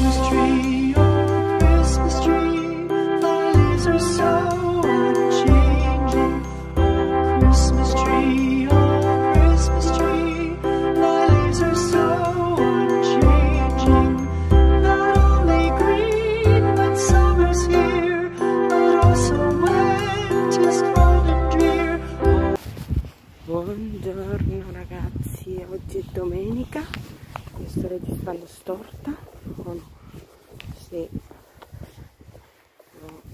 Buongiorno ragazzi, oggi è domenica, io sto registrando storta, oh no, sì, no.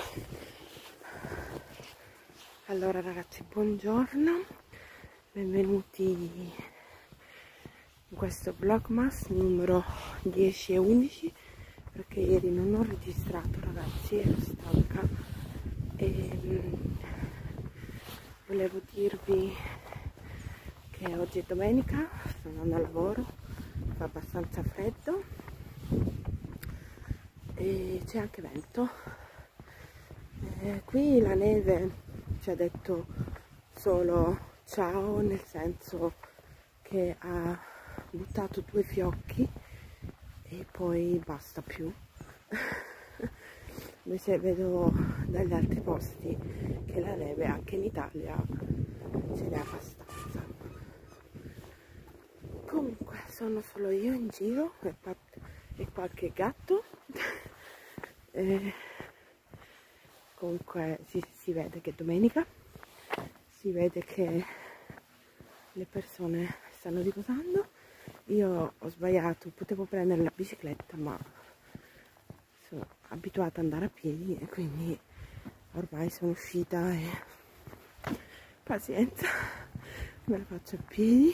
Allora ragazzi, buongiorno, benvenuti in questo vlogmas numero 10 e 11, perché ieri non ho registrato ragazzi, ero stanca e volevo dirvi che oggi è domenica, sto andando al lavoro, fa abbastanza freddo e c'è anche vento. Qui la neve ci ha detto solo ciao, nel senso che ha buttato 2 fiocchi e poi basta più. Invece vedo dagli altri posti che la neve anche in Italia ce n'è abbastanza. Comunque sono solo io in giro e qualche gatto. Comunque si vede che è domenica, si vede che le persone stanno riposando. Io ho sbagliato, potevo prendere la bicicletta ma sono abituata ad andare a piedi e quindi ormai sono uscita e pazienza, me la faccio a piedi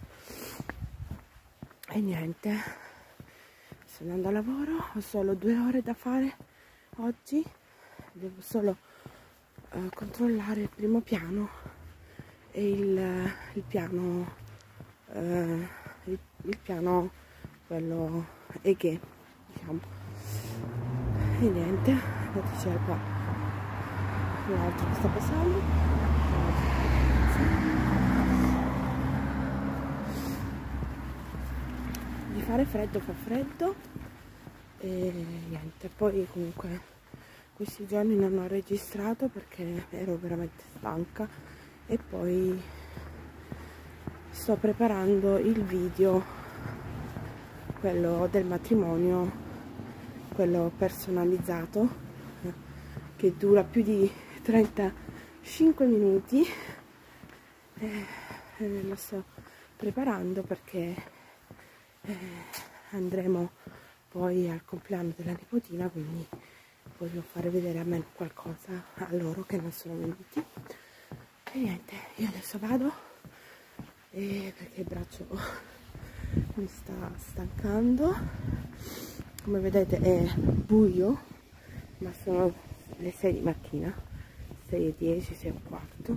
e niente, sto andando a lavoro, ho solo 2 ore da fare oggi, devo solo controllare il primo piano e il piano quello Eghe, diciamo. E niente, adesso c'è qua l'altro che sta passando. Di fare freddo fa freddo e niente, poi comunque questi giorni non ho registrato perché ero veramente stanca e poi sto preparando il video, quello del matrimonio, quello personalizzato, che dura più di 35 minuti. Lo sto preparando perché andremo poi al compleanno della nipotina, quindi voglio fare vedere almeno qualcosa a loro che non sono venuti. E niente, io adesso vado perché il braccio mi sta stancando. Come vedete è buio, ma sono le 6 di mattina, 6:10, 6:15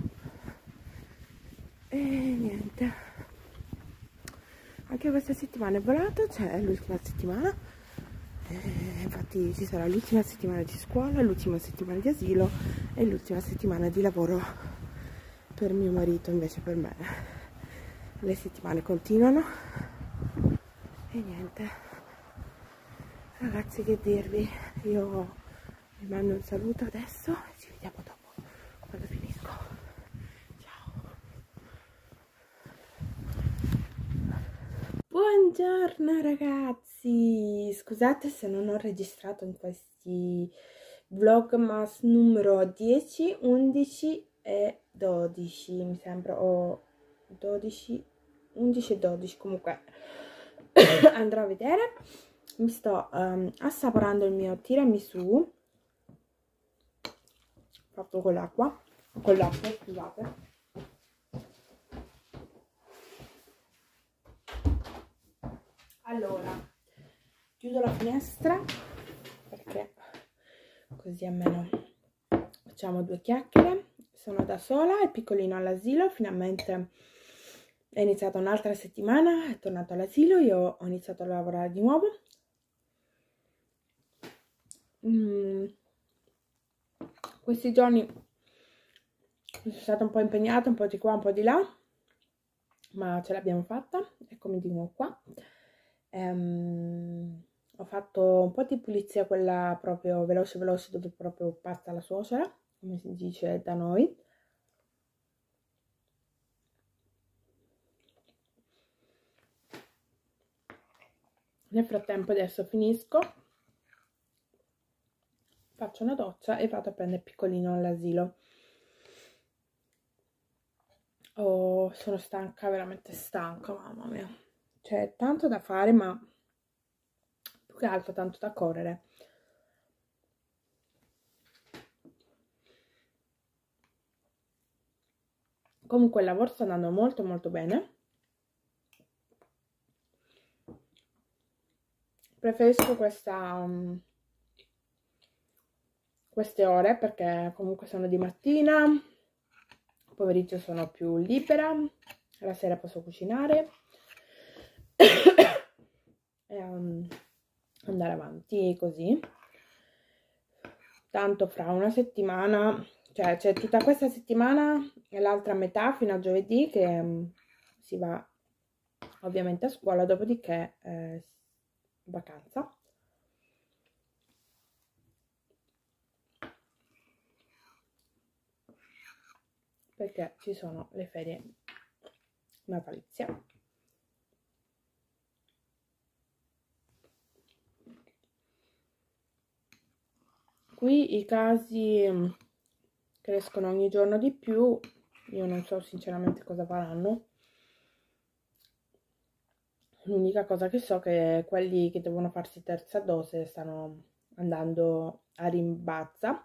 e niente, anche questa settimana è volata, cioè l'ultima settimana, infatti ci sarà l'ultima settimana di scuola, l'ultima settimana di asilo e l'ultima settimana di lavoro per mio marito, invece per me le settimane continuano e niente. Ragazzi, che dirvi, io vi mando un saluto adesso e ci vediamo dopo quando finisco. Ciao. Buongiorno ragazzi, scusate se non ho registrato in questi vlogmas numero 10, 11 e 12, mi sembra, o 12, 11 e 12, comunque andrò a vedere. Mi sto assaporando il mio tiramisù fatto con l'acqua, scusate. Allora, chiudo la finestra perché così almeno facciamo 2 chiacchiere. Sono da sola, il piccolino all'asilo, finalmente è iniziata un'altra settimana, è tornato all'asilo, io ho iniziato a lavorare di nuovo. Questi giorni sono stata un po' impegnata, un po' di qua, un po' di là, ma ce l'abbiamo fatta, eccomi di nuovo qua. ho fatto un po' di pulizia, quella proprio veloce veloce, dove proprio passa la suocera, come si dice da noi. Nel frattempo adesso finisco, faccio una doccia e vado a prendere Piccolino all'asilo. Oh, sono stanca, veramente stanca, mamma mia. C'è tanto da fare, ma più che altro tanto da correre. Comunque il lavoro sta andando molto molto bene. Preferisco queste ore perché comunque sono di mattina, il pomeriggio sono più libera, la sera posso cucinare e andare avanti così. Tanto fra una settimana, cioè c'è tutta questa settimana e l'altra metà fino a giovedì che si va ovviamente a scuola, dopodiché vacanza. Perché ci sono le ferie natalizie. Qui i casi crescono ogni giorno di più, io non so sinceramente cosa faranno. L'unica cosa che so è che quelli che devono farsi terza dose stanno andando a rimbalza.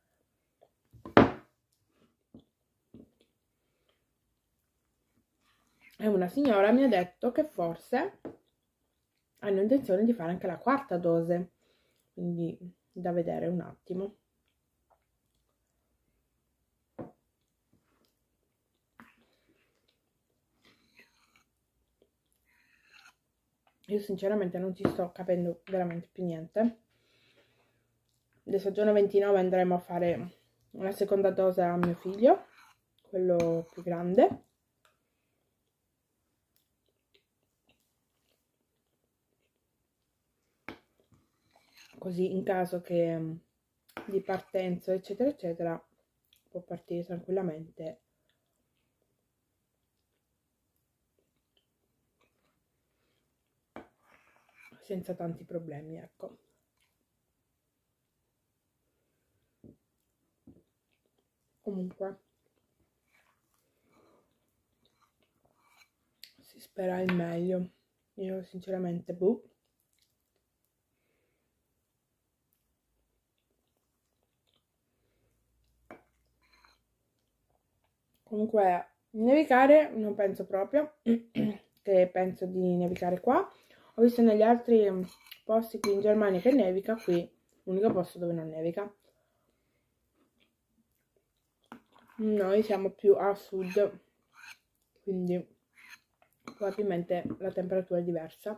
E una signora mi ha detto che forse hanno intenzione di fare anche la quarta dose, quindi da vedere un attimo. Io sinceramente non ci sto capendo veramente più niente. Adesso giorno 29 andremo a fare una seconda dose a mio figlio, quello più grande. Così in caso che di partenza eccetera eccetera può partire tranquillamente senza tanti problemi, ecco. Comunque si spera il meglio. Io sinceramente boh. Comunque nevicare non penso proprio che penso di nevicare qua. Ho visto negli altri posti qui in Germania che nevica, qui l'unico posto dove non nevica. Noi siamo più a sud, quindi probabilmente la temperatura è diversa.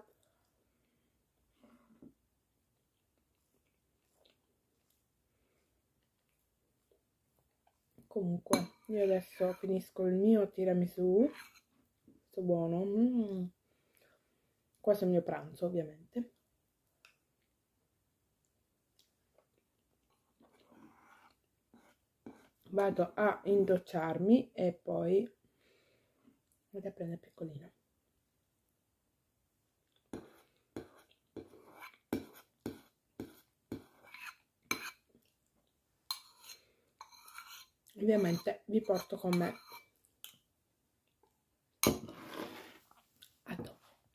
Comunque io adesso finisco il mio tiramisù, sto buono. Questo è il mio pranzo ovviamente. Vado a indocciarmi e poi vado a prendere Piccolino. Ovviamente vi porto con me. A dopo.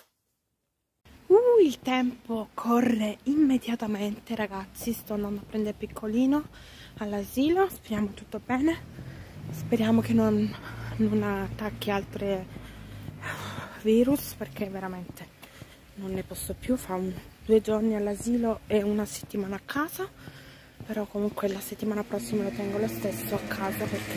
Il tempo corre immediatamente, ragazzi. Sto andando a prendere Piccolino all'asilo. Speriamo tutto bene. Speriamo che non attacchi altri virus, perché veramente non ne posso più. Fa 2 giorni all'asilo e una settimana a casa. Però comunque la settimana prossima lo tengo lo stesso a casa, perché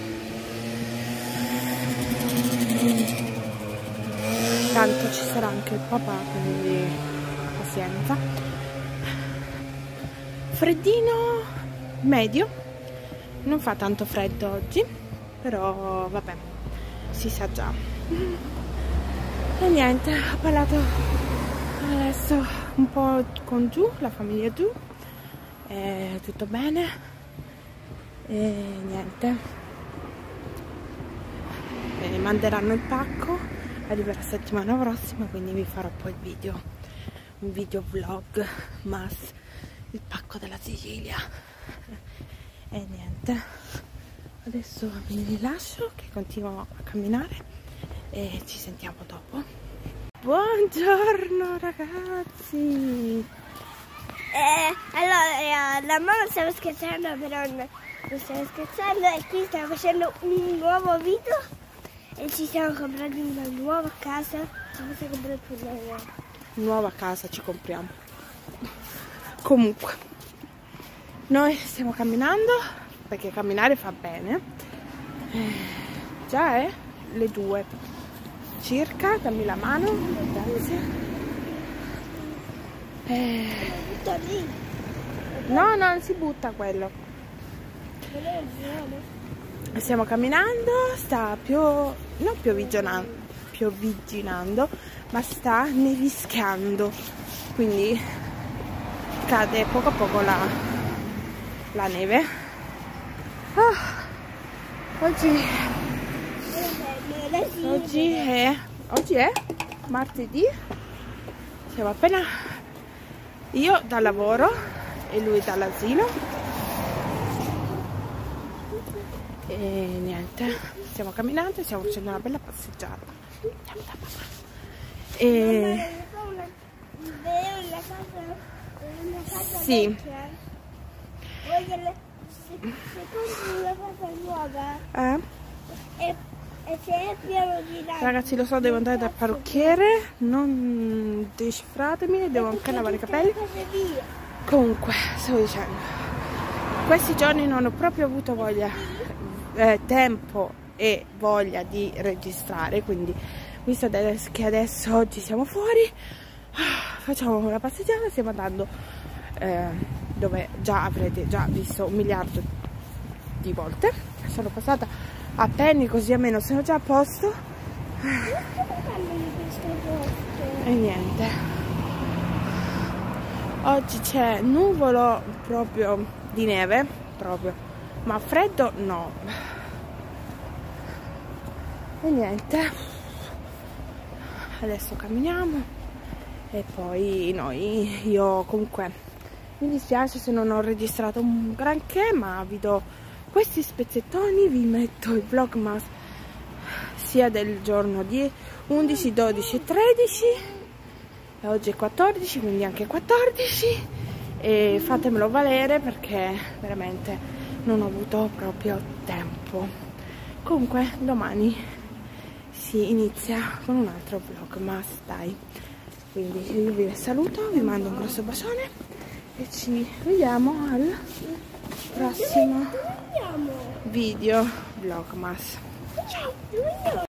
tanto ci sarà anche il papà, quindi pazienza. Freddino medio, non fa tanto freddo oggi, però vabbè, si sa già. E niente, ho parlato Adesso un po' con giù, la famiglia giù, tutto bene e niente, manderanno il pacco, arriverà la settimana prossima, quindi vi farò poi un video vlog, il pacco della Sicilia. E niente, adesso vi rilascio che continuo a camminare e ci sentiamo dopo. Buongiorno ragazzi! Allora, la mamma stava scherzando, però non stava scherzando, e qui stiamo facendo un nuovo video e ci stiamo comprando una nuova casa. Ci comprare una nuova casa, ci compriamo. Comunque, noi stiamo camminando perché camminare fa bene. Già è le 2 circa, dammi la mano, grazie. No, non si butta quello. Stiamo camminando, sta non piovigginando, ma sta nevischiando, quindi cade poco a poco la neve. Oggi è martedì, siamo appena io dal lavoro e lui dall'asilo e niente, stiamo camminando e stiamo facendo una bella passeggiata. Andiamo da papà. Sì. Una casa nuova. E se è pieno di ragni. Ragazzi, lo so, devo andare dal parrucchiere, non decifratemi, devo anche lavare i capelli. Comunque, stavo dicendo, questi giorni non ho proprio avuto tempo e voglia di registrare, quindi visto che adesso oggi siamo fuori, facciamo una passeggiata, stiamo andando dove già avrete già visto 1 miliardo di volte. Sono passata a Penny, così almeno sono già a posto. E niente, oggi c'è nuvolo proprio di neve, ma freddo no. E niente, adesso camminiamo e poi io comunque mi dispiace se non ho registrato un granché, ma vi do questi spezzettoni, vi metto il vlogmas sia del giorno 11, 12 e 13 e oggi è 14, quindi anche 14, e fatemelo valere perché veramente non ho avuto proprio tempo. Comunque domani si inizia con un altro vlogmas, dai. Quindi io vi saluto, vi mando un grosso bacione e ci vediamo al prossimo video vlogmas. Ciao!